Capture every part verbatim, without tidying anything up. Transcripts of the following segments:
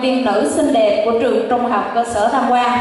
viên nữ xinh đẹp của trường Trung học cơ sở Tam Quan.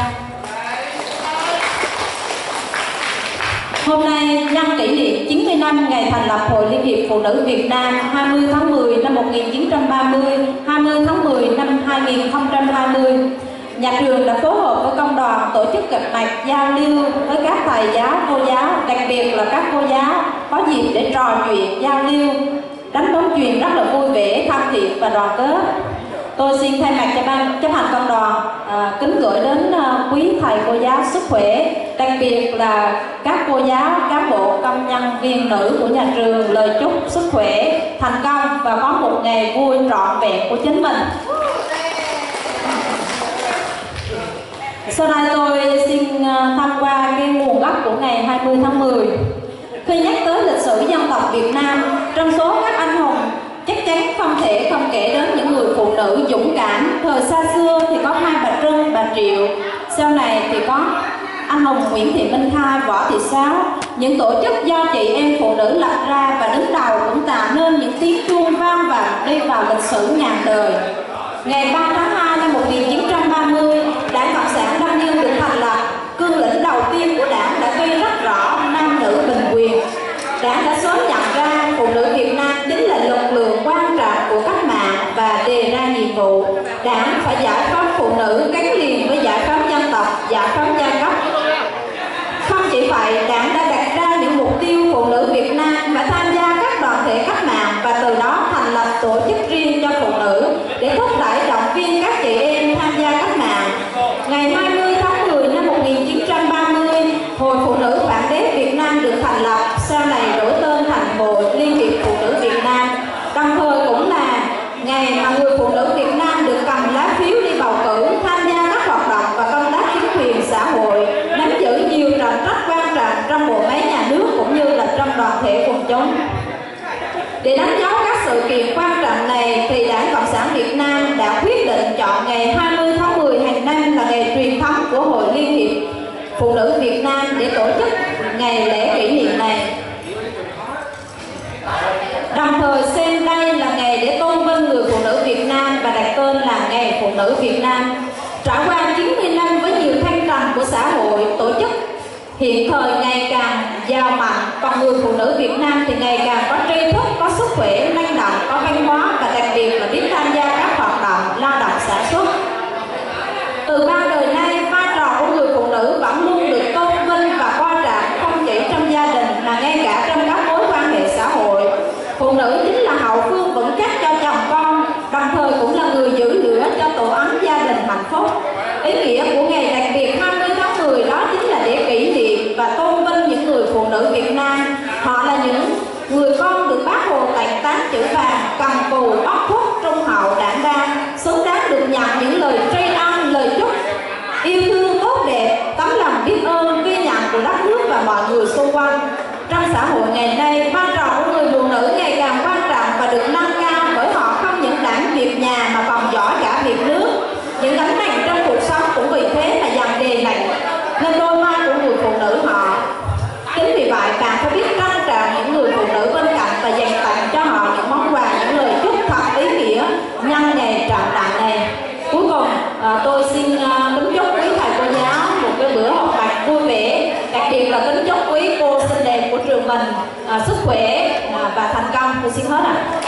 Hôm nay nhân kỷ niệm chín mươi năm ngày thành lập Hội Liên hiệp Phụ nữ Việt Nam hai mươi tháng mười năm một nghìn chín trăm ba mươi, hai mươi tháng mười năm hai nghìn không trăm hai mươi, nhà trường đã phối hợp với công đoàn tổ chức gặp mặt giao lưu với các thầy giáo, cô giáo, đặc biệt là các cô giáo có dịp để trò chuyện, giao lưu, đánh bóng chuyền rất là vui vẻ, thân thiện và đoàn kết. Tôi xin thay mặt cho ban chấp hành công đoàn à, kính gửi đến à, quý thầy cô giáo sức khỏe, đặc biệt là các cô giáo, cán bộ, công nhân viên nữ của nhà trường lời chúc sức khỏe, thành công và có một ngày vui trọn vẹn của chính mình. Sau đây tôi xin tham qua cái nguồn gốc của ngày hai mươi tháng mười. Khi nhắc tới lịch sử dân tộc Việt Nam, trong số các anh hùng chắc chắn không thể không kể đến những người phụ nữ dũng cảm. Thời xa xưa thì có hai bà Trưng, bà Triệu, sau này thì có anh hùng Nguyễn Thị Minh Khai, Võ Thị Sáu. Những tổ chức do chị em phụ nữ lập ra và đứng đầu cũng tạo nên những tiếng chuông vang vẳng đi vào lịch sử ngàn đời. Ngày ba tháng hai năm một nghìn chín trăm ba mươi, Đảng Cộng sản Đông Dương được thành lập. Cương lĩnh đầu tiên của Đảng đã ghi rất rõ nam nữ bình quyền. Đảng đã sớm nhận ra phụ nữ Việt Nam chính là lực lượng quan trọng của cách mạng và đề ra nhiệm vụ Đảng phải giải phóng phụ nữ gắn liền với giải phóng dân tộc, giải phóng giai cấp. Không chỉ vậy, Đảng đã đặt ra những mục tiêu phụ nữ Việt Nam phải tham gia các đoàn thể cách mạng và từ đó thành lập tổ chức riêng cho phụ nữ để thúc đẩy động viên các chị em tham gia cách mạng. Ngày hai mươi tháng mười năm một nghìn chín trăm ba mươi, Hội Phụ nữ Vạn Đế Việt Nam được thành lập, sau này đổi tên thành Hội Liên hiệp Phụ nữ Việt Nam. Đồng thời cũng là ngày mà người phụ nữ Việt Nam được cầm lá phiếu đi bầu cử, tham gia các hoạt động và công tác chính quyền xã hội, nắm giữ nhiều trọng trách quan trọng trong bộ máy nhà nước cũng như là trong đoàn thể quần chúng. Để đánh dấu các sự kiện quan trọng này thì Đảng Cộng sản Việt Nam đã quyết định chọn ngày hai mươi tháng mười hàng năm là ngày truyền thống của Hội Liên hiệp Phụ nữ Việt Nam để tổ chức ngày lễ kỷ niệm này. Đồng thời xem đây là ngày để tôn vinh người phụ nữ Việt Nam và đặt tên là Ngày Phụ nữ Việt Nam. Trải qua chín mươi năm với nhiều thăng trầm của xã hội, tổ chức hiện thời ngày càng giàu mạnh, còn người phụ nữ Việt Nam thì ngày càng có tri thức, có sức khỏe, năng động, có văn hóa và đặc biệt là biết tham gia các hoạt động lao động sản xuất. Từ bao đời nay, vai trò của người phụ nữ vẫn luôn được tôn vinh và coi trọng không chỉ trong gia đình mà ngay cả trong các mối quan hệ xã hội. Phụ nữ chính là hậu phương vững chắc cho chồng con, đồng thời cũng là người giữ lửa cho tổ ấm gia đình hạnh phúc. Ý nghĩa của ngày đặc biệt hai mươi tháng mười đó chính là để kỷ niệm và tôn vinh những người phụ nữ Việt Nam. Họ là những người con được Bác Hồ tặng tám chữ vàng, cần cù, bất khuất, trung hậu, đảm đang, xứng đáng được nhận những lời tri ân, lời chúc yêu thương tốt đẹp, tấm lòng biết ơn, ghi nhận của đất nước và mọi người xung quanh. Trong xã hội ngày nay, vai trò của người phụ nữ ngày càng quan trọng và được nâng cao bởi họ không những đảm việc nhà mà còn giỏi cả việc nước. Những gánh nặng trong cuộc sống cũng vì thế mà dần đè nặng lên đôi vai của người phụ nữ họ. Chính vì vậy, bạn phải biết trân trọng những người phụ nữ bên cạnh và dành tặng cho họ những món quà, những lời chúc thật ý nghĩa nhân ngày trọng đại này. Cuối cùng, à, tôi xin à, kính chúc quý thầy cô giáo một cái bữa học tập vui vẻ, đặc biệt là kính chúc quý cô xinh đẹp của trường mình à, sức khỏe à, và thành công. Tôi xin hết ạ. À.